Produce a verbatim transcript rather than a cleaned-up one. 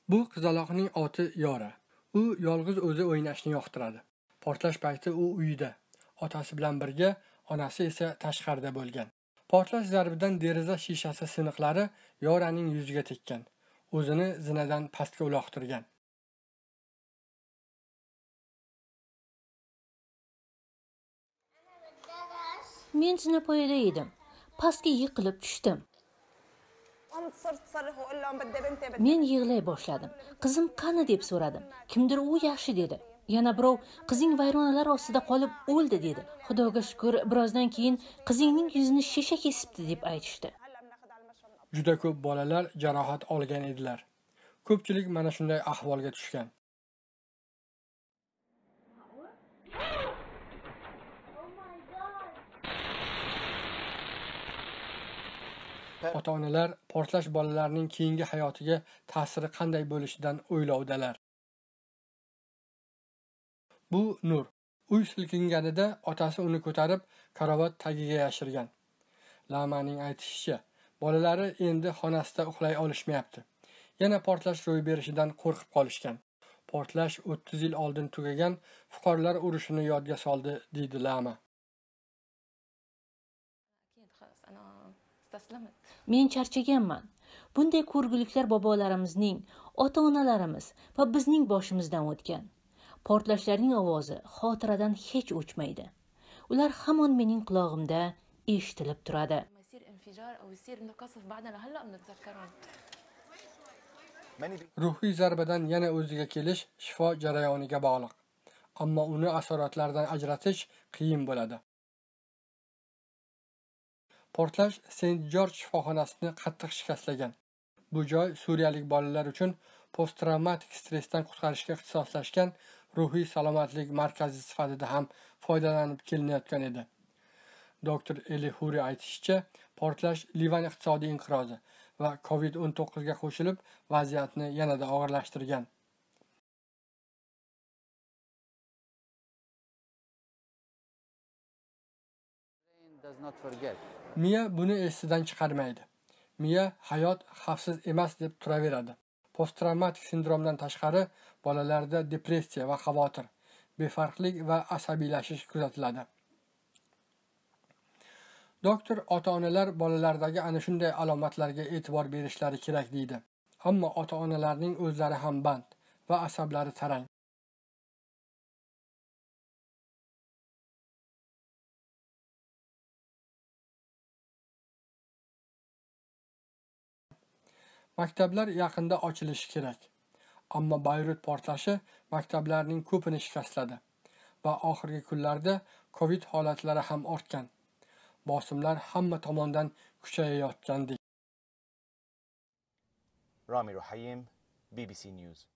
Bu qizaloqning oti Yora. U yolg'iz o'zi o'ynashni yoqtiradi. Portlash payti u uyida, otasi bilan birga, onasi esa tashqarida bo'lgan. Portlash zarbidan deraza shishasi siniqlari Yoraning yuziga tekkan. O'zini zinadan pastga uloqtirgan. Men zinapoyada edim. Pastga yiqilib tushdim. Men yig'lay boshladim. Qizim qani deb so'radim. Kimdir u yaxshi dedi. Yana birov qizing vayronalar ostida qolib o'ldi dedi. Xudoga shukr, birozdan keyin qizingning yuzini shisha kesibdi deb aytishdi. Juda ko'p bolalar jarohat olgan edilar. Ko'pchilik mana shunday ahvolga tushgan. Ota-onalar portlash bolalarning keyingi hayotiga ta'siri qanday bo'lishidan o'ylovdalar. Bu Nur. Uy silkinganida otasi uni ko'tarib karavot tagiga yashirgan. Lamaning aytishicha, bolalari endi xonasida uxlay olishmayapti. Yana portlash ro'y berishidan qo'rqib qolishgan. Portlash o'ttiz yil oldin tugagan fuqarolar urushini yodga soldi, deydi Lama. Men charchaganman. Bunday ko'rguliklar bobolarimizning, ota-onalarimiz va bizning boshimizdan o'tgan. Portlashlarning ovozi xotiradan hech o'chmaydi. Ular hamon mening quloqimda eshitilib turadi. Ruhiy zarbadan yana o'ziga kelish shifo jarayoniga bog'liq. Ammo uni asoratlaridan ajratish qiyin bo'ladi. Portlash Saint George shifoxonasini qattiq shikastlagan. Bu joy suriyalik bolalar uchun post-travmatik stressdan qutqarishga ixtisoslashgan ruhiy salomatlik markazi sifatida ham foydalanib kelinayotgan edi. Doktor Eli Huri aytishicha, portlash Livan iqtisodiy inqirozi va covid o'n to'qqiz ga qo'shilib vaziyatni yanada og'irlashtirgan. Miya buni esidan chiqarmaydi. Miya hayot xavfsiz emas deb turaveradi. Post-travmatik sindromdan tashqari bolalarda depressiya va xavotir, befarqlik va asabiylashish kuzatiladi. Doktor ota-onalar bolalardagi ana shunday alomatlarga e'tibor berishlari kerak deydi. Ammo ota-onalarning o'zlari ham band va asablari tarang. Maktablar yaqinda ochilishi kerak. Ammo Bayrut portlashi maktablarning ko'pini shikastladi va oxirgi kunlarda Covid holatlari ham ortgan. Bosimlar hamma tomondan kuchayayotgandek. Rami Ruhayim, B B C News.